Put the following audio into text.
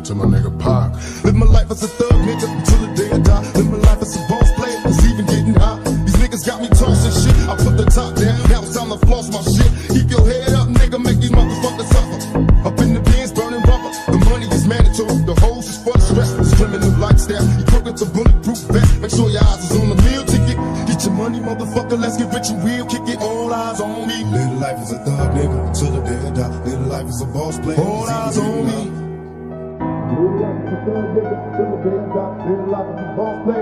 to my nigga Pac. Live my life as a thug nigga until the day I die. Live my life as a boss player, it's even getting hot. These niggas got me tossing shit. I put the top down, now it's time to floss my shit. Keep your head up, nigga, make these motherfuckers suffer. Up in the pins, burning rubber. The money is mandatory, the hoes is for the stress. It's criminal lifestyle. You crook with the bulletproof vest. Make sure your eyes is on the meal ticket. Get your money, motherfucker, let's get rich and real. Kick it, all eyes on me. Live life as a thug nigga until the day I die. Live life as a boss player, all eyes on me. Live life as a thug nigga until the day I die. Live life as a boss player.